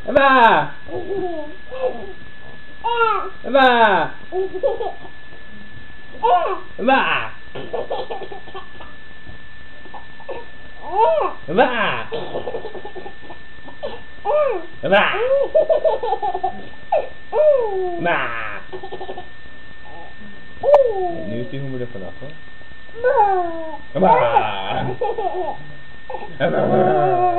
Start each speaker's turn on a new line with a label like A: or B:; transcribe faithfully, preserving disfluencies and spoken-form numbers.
A: Va! Va! Va! Va! Va! Va! Nu is die honger er vanaf, hoor. Va! Va!